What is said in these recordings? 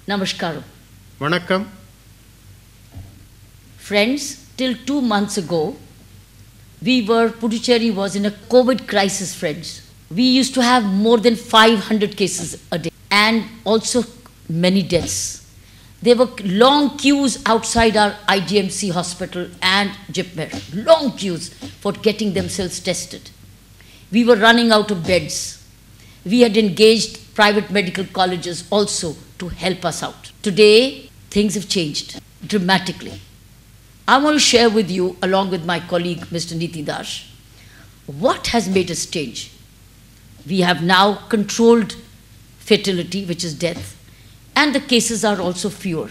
Namaskaram. Vanakkam. Friends, till 2 months ago, Puducherry was in a COVID crisis, friends. We used to have more than 500 cases a day and also many deaths. There were long queues outside our IGMC hospital and JIPMER, long queues for getting themselves tested. We were running out of beds. We had engaged private medical colleges also to help us out. Today, things have changed dramatically. I want to share with you, along with my colleague, Mr. Niti Das, what has made us change. We have now controlled fatality, which is death, and the cases are also fewer.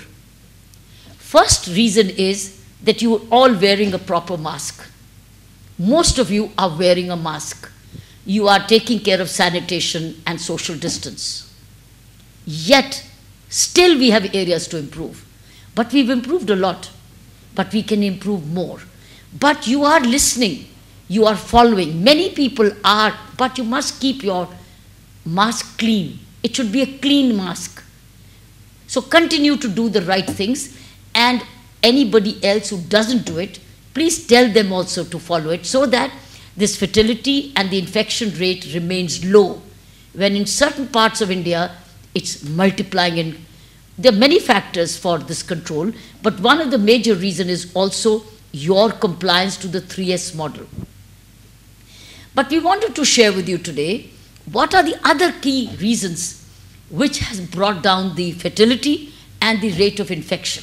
First reason is that you are all wearing a proper mask. Most of you are wearing a mask. You are taking care of sanitation and social distance. Yet, still we have areas to improve. But we've improved a lot. But we can improve more. But you are listening. You are following. Many people are, but you must keep your mask clean. It should be a clean mask. So continue to do the right things, and anybody else who doesn't do it, please tell them also to follow it, so that this fatality and the infection rate remains low, when in certain parts of India it's multiplying. And there are many factors for this control, but one of the major reasons is also your compliance to the 3S model. But we wanted to share with you today what are the other key reasons which has brought down the fatality and the rate of infection.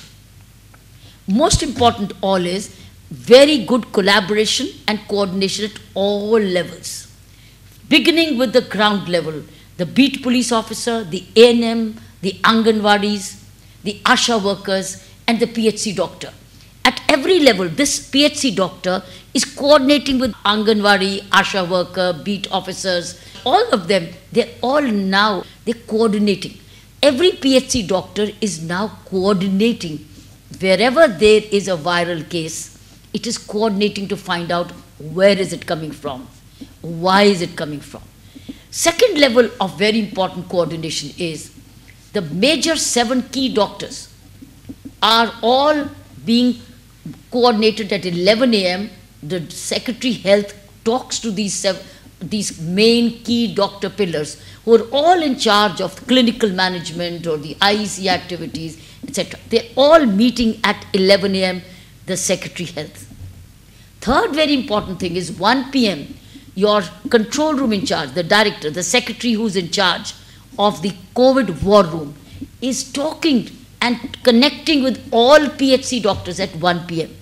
Most important all is very good collaboration and coordination at all levels, beginning with the ground level, the beat police officer, the ANM, the Anganwadis, the ASHA workers, and the PHC doctor. At every level, this PHC doctor is coordinating with Anganwadi, ASHA worker, beat officers, all of them. They're coordinating. Every PHC doctor is now coordinating. Wherever there is a viral case, it is coordinating to find out where is it coming from, why is it coming from. Second level of very important coordination is the major 7 key doctors are all being coordinated at 11 a.m. The Secretary Health talks to these main key doctor pillars who are all in charge of clinical management or the IEC activities, etc. They're all meeting at 11 a.m. the Secretary Health. Third very important thing is 1 p.m. your control room in charge, the director, the secretary who's in charge of the COVID war room is talking and connecting with all PHC doctors at 1 p.m.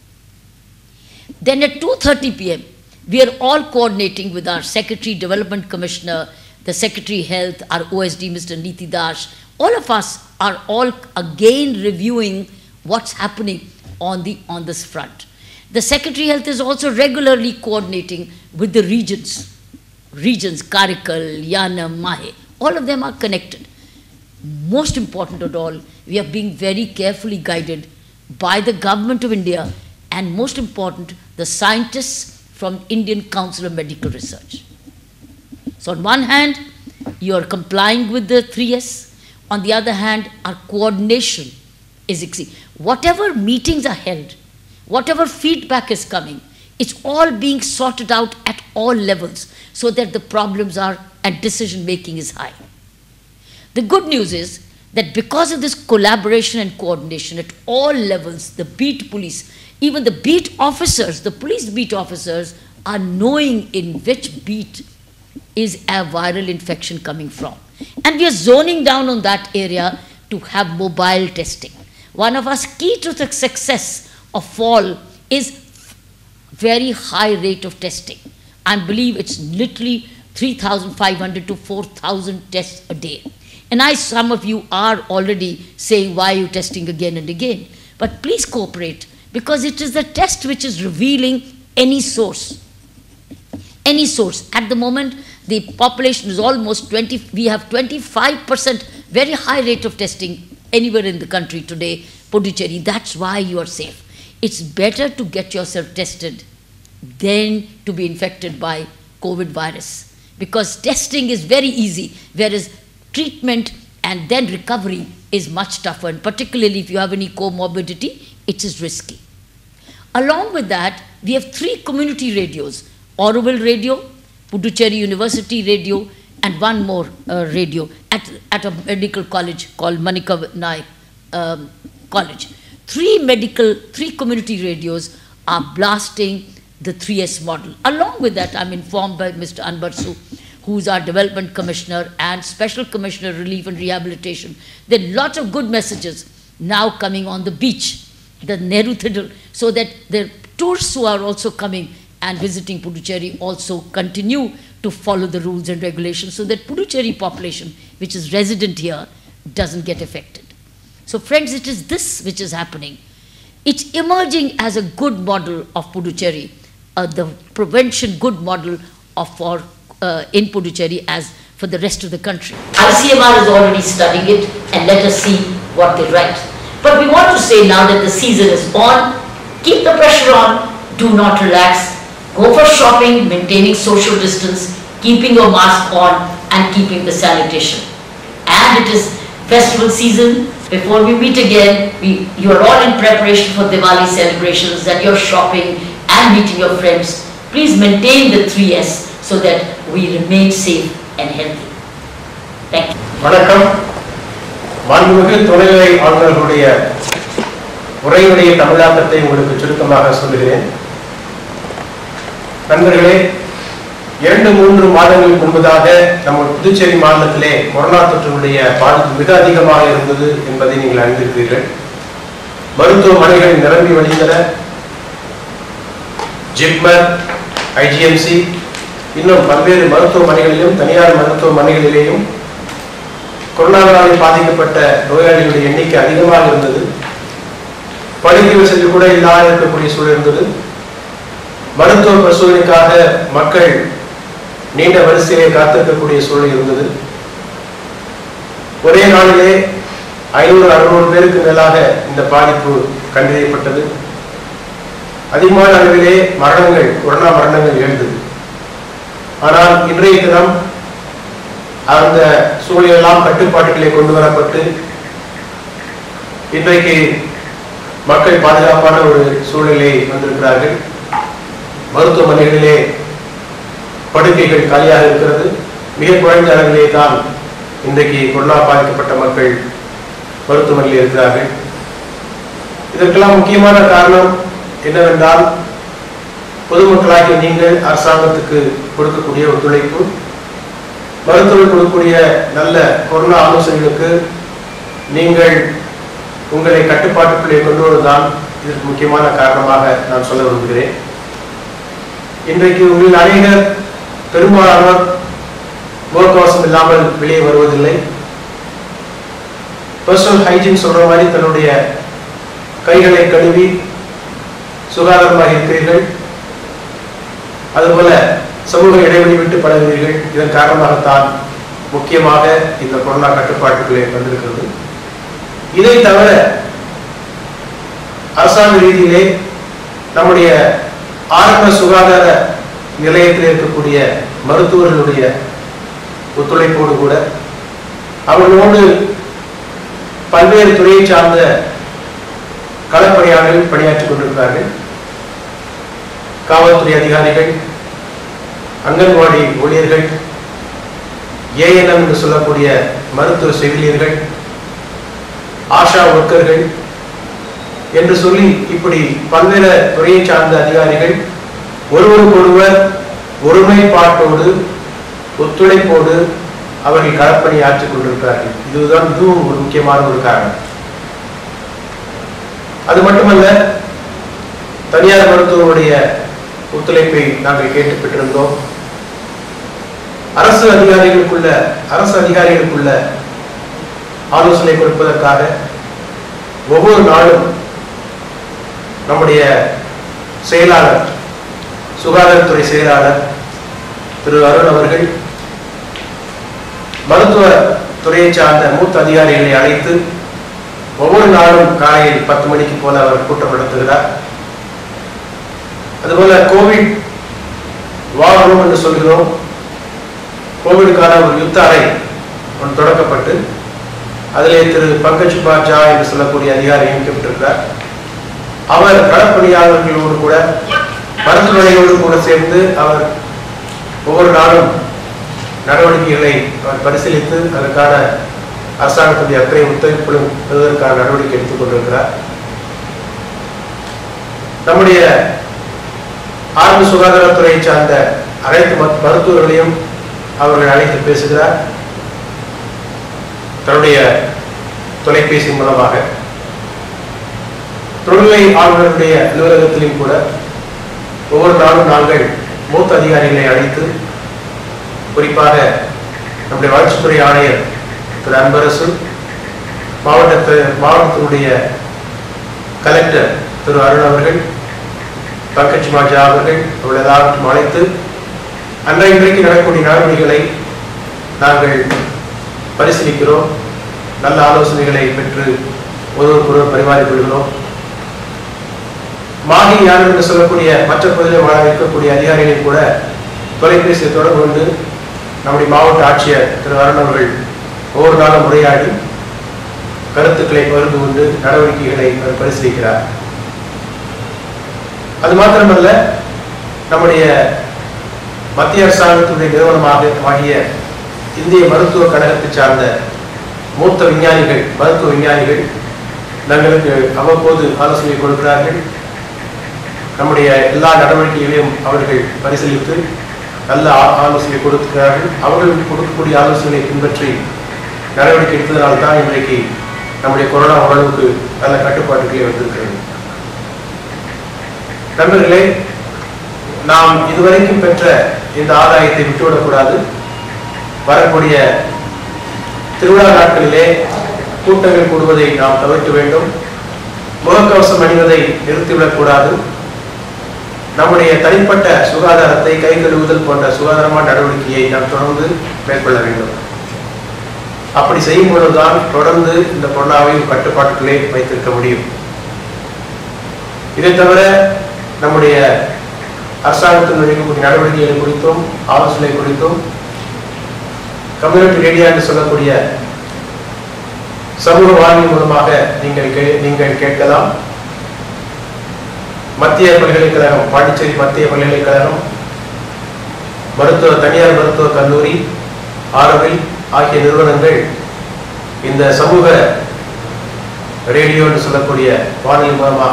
Then at 2:30 p.m., we are all coordinating with our Secretary Development Commissioner, the Secretary Health, our OSD, Mr. Niti Das. All of us are all again reviewing what's happening on this front. The Secretary Health is also regularly coordinating with the regions, Karikal, Yanam, Mahe. All of them are connected. Most important of all, we are being very carefully guided by the Government of India and most important, the scientists from Indian Council of Medical Research. So on one hand, you are complying with the 3S. On the other hand, our coordination is exceeding. Whatever meetings are held, whatever feedback is coming, it's all being sorted out at all levels so that the problems are and decision making is high. The good news is that because of this collaboration and coordination at all levels, the beat police, even the beat officers, the police beat officers are knowing in which beat is a viral infection coming from. And we are zoning down on that area to have mobile testing. One of our key to the success of fall is very high rate of testing. I believe it's literally 3,500 to 4,000 tests a day. And some of you are already saying, why are you testing again and again? But please cooperate, because it is the test which is revealing any source. Any source. At the moment, the population is almost 20, we have 25% very high rate of testing anywhere in the country today, Puducherry. That's why you are safe. It's better to get yourself tested than to be infected by COVID virus, because testing is very easy, whereas treatment and then recovery is much tougher, and particularly if you have any comorbidity, it is risky. Along with that, we have 3 community radios, Auroville Radio, Puducherry University Radio, and one more radio at a medical college called Manika Naik College. 3 community radios are blasting the 3S model. Along with that, I'm informed by Mr. Anbarsu, who's our Development Commissioner and Special Commissioner Relief and Rehabilitation. There are lots of good messages now coming on the beach, the Nehru Thidal, so that the tourists who are also coming and visiting Puducherry also continue to follow the rules and regulations so that Puducherry population, which is resident here, doesn't get affected. So friends, it is this which is happening. It's emerging as a good model of Puducherry, the prevention good model of in Puducherry as for the rest of the country. ICMR is already studying it, and let us see what they write. But we want to say now that the season is on, keep the pressure on, do not relax, go for shopping, maintaining social distance, keeping your mask on and keeping the sanitation. And it is festival season. Before we meet again, you are all in preparation for Diwali celebrations, and you're shopping and meeting your friends. Please maintain the 3S so that we remain safe and healthy. Thank you. வணக்கம். மாண்புமிகு துணைநிலை ஆளுநர்களுடைய உரையுடைய தமிழாக்கத்தை உங்களுக்கு சுருக்கமாக சொல்கிறேன். நண்பர்களே, 2-3 மாதங்களுக்கு முன்பதாக நம்ம புதுச்சேரி மாநிலத்திலே கொரோனா தொற்றினுடைய பாதிப்பு மிக அதிகமாக இருந்தது என்பதை நீங்கள் அறிந்திருக்கிறீர்கள். மருத்துவமனைகள் நிரம்பி வழிந்தன. ஜிப்மர், ஐஜிஎம்சி, இன்னும் பல்வேறு மருத்துவமனைகளிலும் தனியார் மருத்துவமனைகளிலேயும் கொரோனாவால் பாதிக்கப்பட்ட நோயாளிகளுடைய எண்ணிக்கை அதிகமாக இருந்தது. படுக்கை வசதி கூட இல்லாமல் இருக்கக்கூடிய சூழல் இருந்தது. மருத்துவ பரிசோதனைக்காக மக்கள் நீண்ட வரிசையை காத்திருக்கக்கூடிய சூழல் இருந்தது. ஒரே நாளிலே 500-600 பேருக்கு மேலாக இந்த பாதிப்பு கண்டறியப்பட்டது. அதிகமான அளவிலே கொரோனா மரணங்கள் எழுந்தது. ஆனால் இன்றைய தினம் அந்த சூழலெல்லாம் கட்டுப்பாட்டுகளை கொண்டு வரப்பட்டு இன்றைக்கு மக்கள் பாதுகாப்பான ஒரு சூழலை வந்திருக்கிறார்கள். மருத்துவமனைகளிலே படுக்கைகள் காலியாக இருக்கிறது. மிக குறைந்த அளவிலே தான் இன்றைக்கு கொரோனா பாதிக்கப்பட்ட மக்கள் மருத்துவமனையில் இருக்கிறார்கள். இதற்கெல்லாம் முக்கியமான காரணம் என்னவென்றால், பொதுமக்களாகிய நீங்கள் அரசாங்கத்துக்கு கொடுக்கக்கூடிய ஒத்துழைப்பு, மருத்துவர்கள் கொடுக்கக்கூடிய நல்ல கொரோனா ஆலோசனைகளுக்கு நீங்கள் உங்களை கட்டுப்பாட்டுக்குள்ளே கொண்டு வருவதுதான் இதற்கு முக்கியமான காரணமாக நான் சொல்ல விரும்புகிறேன். இன்றைக்கு உங்களில் அநேகர் பெரும்பாலானோர் முகக்கவசம் இல்லாமல் வெளியே வருவதில்லை. பர்சனல் ஹைஜீன் சொல்ற மாதிரி தன்னுடைய கைகளை கழுவி சுகாதாரமாக இருக்கிறீர்கள். அதுபோல சமூக இடைவெளி விட்டு பழகுவீர்கள். இதன் காரணமாகத்தான் முக்கியமாக இந்த கொரோனா கட்டுப்பாட்டுக்குள்ளே வந்திருக்கிறது. இதை தவிர அரசாங்க ரீதியிலே நம்முடைய ஆரம்ப சுகாதார நிலையத்தில் இருக்கக்கூடிய மருத்துவர்களுடைய ஒத்துழைப்போடு கூட அவர்களோடு பல்வேறு துறையை சார்ந்த களப்பணியாளர்கள் பணியாற்றிக் கொண்டிருக்கிறார்கள். காவல்துறை அதிகாரிகள், அங்கன்வாடி ஊழியர்கள், ஏஎன்எம் என்று சொல்லக்கூடிய மருத்துவ செவிலியர்கள், ஆஷா ஒர்க்கர்கள் என்று சொல்லி இப்படி பல்வேறு துறையை சார்ந்த அதிகாரிகள் ஒருவருக்கொருவர் ஒருமைப்பாட்டோடு ஒத்துழைப்போடு அவர்கள் களப்பணி ஆற்றிக் கொண்டிருக்கிறார்கள். இதுவும் ஒரு முக்கியமான ஒரு காரணம். அது மட்டுமல்ல, தனியார் மருத்துவருடைய ஒத்துழைப்பை நாங்கள் கேட்டு பெற்றிருந்தோம். அரசு அதிகாரிகளுக்குள்ள ஆலோசனை கொடுப்பதற்காக ஒவ்வொரு நாளும் நம்முடைய செயலாளர், சுகாதாரத்துறை செயலாளர் திரு அருண் அவர்கள் மருத்துவ துறையை சார்ந்த மூத்த அதிகாரிகளை அழைத்து ஒவ்வொரு நாளும் காலையில் 10 மணிக்கு போல அவர் கூட்டம் நடத்துகிறார். அதுபோல கோவிட் வார் ரூம் என்று சொல்கிறோம். கோவிடுக்கான ஒரு யுத்த அறை தொடக்கப்பட்டு அதிலே திரு பங்கஜ் குமார் ஜா என்று சொல்லக்கூடிய அதிகாரி நியமிக்கப்பட்டிருக்கிறார். அவர் களப்பணியாளர்களோடு கூட மருத்துவமனையோடு கூட சேர்ந்து அவர் ஒவ்வொரு நாளும் நடவடிக்கைகளை அவர் பரிசீலித்து அதற்கான அரசாங்கத்துடைய அக்கறை ஒத்துழைப்பு பெறுவதற்கான நடவடிக்கை எடுத்துக் கொண்டிருக்கிறார். நம்முடைய ஆரம்ப சுகாதாரத்துறையை சார்ந்த அனைத்து மருத்துவர்களையும் அவர்கள் அழைத்து பேசுகிறார். தன்னுடைய தொலைபேசி மூலமாக துணைநிலை ஆளுநருடைய அலுவலகத்திலும் கூட ஒவ்வொரு நாளும் நாங்கள் மூத்த அதிகாரிகளை அழைத்து, குறிப்பாக நம்முடைய வளர்ச்சித்துறை ஆணையர் திரு அன்பரசு, மாவட்டத்தினுடைய கலெக்டர் திரு அருண் அவர்கள், பங்கஜ் மாஜா அவர்கள் எல்லாவற்றையும் அழைத்து இன்றைக்கு நடக்கக்கூடிய நடவடிக்கைகளை நாங்கள் பரிசீலிக்கிறோம். நல்ல ஆலோசனைகளை பெற்று ஒருவருக்கொருவர் பரிமாறிக்கொள்கிறோம். மாகி யார் என்று சொல்லக்கூடிய மற்ற பகுதியில் வாழ இருக்கக்கூடிய அதிகாரிகளை கூட தொலைபேசியை தொடர்பு கொண்டு நம்முடைய மாவட்ட ஆட்சியர் திரு அருண் அவர்கள் ஒவ்வொரு நாளும் உரையாடி கருத்துக்களை பகிர்ந்து கொண்டு நடவடிக்கைகளை பரிசீலிக்கிறார். அது மாத்திரமல்ல, நம்முடைய மத்திய அரசாங்கத்துடைய நிறுவனமாகிய இந்திய மருத்துவ கழகத்தை சார்ந்த மூத்த விஞ்ஞானிகள், மருத்துவ விஞ்ஞானிகள் தங்களுக்கு அவ்வப்போது ஆலோசனை கொடுக்கிறார்கள். நம்முடைய எல்லா நடவடிக்கைகளையும் அவர்கள் பரிசீலித்து நல்ல ஆலோசனை கொடுக்கிறார்கள். அவர்கள் கொடுக்கக்கூடிய ஆலோசனைகளை பின்பற்றி நடவடிக்கை எடுத்ததனால்தான் இன்றைக்கு நம்முடைய கொரோனா ஓரளவுக்கு நல்ல கட்டுப்பாட்டுகளே வந்திருக்கிறது. நண்பர்களே, நாம் இதுவரைக்கும் பெற்ற இந்த ஆதாயத்தை விட்டுவிடக்கூடாது. வரக்கூடிய திருவிழா நாட்களிலே கூட்டங்கள் கூடுவதை நாம் தவிர்க்க வேண்டும். முகக்கவசம் அணிவதை நிறுத்திவிடக்கூடாது. நம்முடைய தனிப்பட்ட சுகாதாரத்தை, கை கழுவுதல் போன்ற சுகாதாரமான நடவடிக்கையை நாம் தொடர்ந்து மேற்கொள்ள வேண்டும். அப்படி செய்யும் பொழுதுதான் தொடர்ந்து இந்த கொரோனாவை கட்டுப்பாட்டுகளே வைத்திருக்க முடியும். இதை தவிர நம்முடைய அரசாங்கத்தில் எடுக்கக்கூடிய நடவடிக்கைகள் குறித்தும் ஆலோசனை குறித்தும் கம்யூனிட்டி ரேடியோ என்று சொல்லக்கூடிய சமூக வானொலி மூலமாக நீங்கள் கேட்கலாம். மத்திய பல்கலைக்கழகம், பாண்டிச்சேரி மத்திய பல்கலைக்கழகம், தனியார் மருத்துவ கல்லூரி, ஆரோவில் ஆகிய நிறுவனங்கள் இந்த சமூக ரேடியோ என்று சொல்லக்கூடிய வானொலி மூலமாக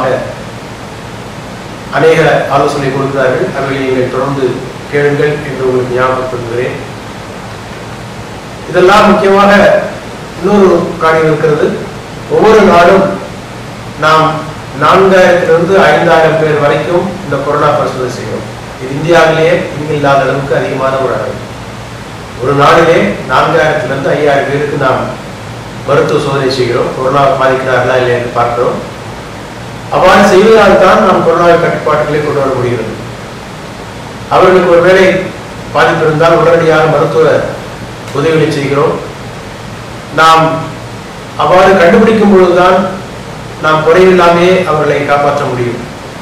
அநேக ஆலோசனை கொடுக்கிறார்கள். அவர்களை நீங்கள் தொடர்ந்து கேளுங்கள் என்று உங்களுக்கு ஞாபகப்படுத்துகிறேன். இதெல்லாம் முக்கியமாக இன்னொரு காரியம் இருக்கிறது. ஒவ்வொரு நாளும் நாம் 4000 to 5000 பேர் வரைக்கும் இந்த கொரோனா பரிசோதனை செய்கிறோம். இது இந்தியாவிலேயே இல்லாத அளவுக்கு அதிகமான ஒரு அளவு. ஒரு நாளிலே 4000 to 5000 பேருக்கு நாம் மருத்துவ சோதனை செய்கிறோம். கொரோனா பாதிக்கிறார்களா இல்லை என்று பார்க்கிறோம். அவ்வாறு செய்வதால் தான் நாம் கொரோனா கட்டுப்பாட்டுகளை கொண்டு வர முடிகிறது. அவர்களுக்கு ஒருவேளை பாதிப்பு இருந்தால் உடனடியாக மருத்துவ உதவிகளை செய்கிறோம். நாம் அவ்வாறு கண்டுபிடிக்கும் பொழுதுதான் நாம் குறைவில்லாமே அவர்களை காப்பாற்ற முடியும்.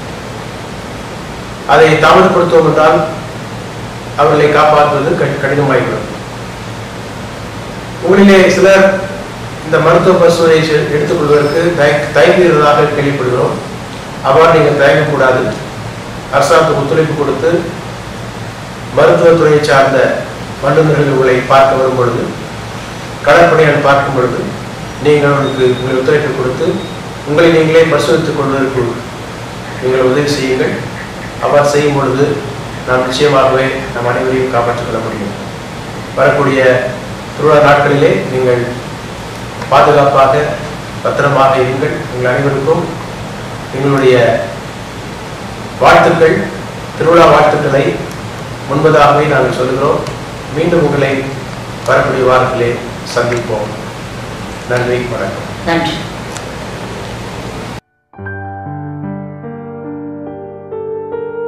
அதை தாமதப்படுத்துவோம் என்றால் அவர்களை காப்பாற்றுவது கடினமாகிவிடும். உங்களிலே சிலர் இந்த மருத்துவ பரிசோதனை எடுத்துக்கொள்வதற்கு தயங்குகிறதாக கேள்விப்படுகிறோம். அவ்வாறு நீங்கள் தயங்கக்கூடாது. அரசாங்கத்துக்கு ஒத்துழைப்பு கொடுத்து மருத்துவத்துறையை சார்ந்த வல்லுநர்கள் உங்களை பார்க்க வரும் பொழுது, கடற்படையால் பார்க்கும் பொழுது நீங்கள் அவர்களுக்கு உங்களை ஒத்துழைப்பு கொடுத்து உங்களை நீங்களே பரிசோதித்துக் கொள்வதற்கு நீங்கள் உதவி செய்யுங்கள். அவ்வாறு செய்யும் பொழுது நாம் நிச்சயமாகவே நம் அனைவரையும் காப்பாற்றிக் கொள்ள முடியும். வரக்கூடிய திருவிழா நாட்களிலே நீங்கள் பாதுகாப்பாக பத்திரமாக இருங்கள். உங்கள் அனைவருக்கும் எங்களுடைய வாழ்த்துக்கள், திருவிழா வாழ்த்துக்களை முன்பதாகவே நாங்கள் சொல்கிறோம். மீண்டும் உங்களை வரக்கூடிய வாரத்திலே சந்திப்போம். நன்றி, வணக்கம். நன்றி.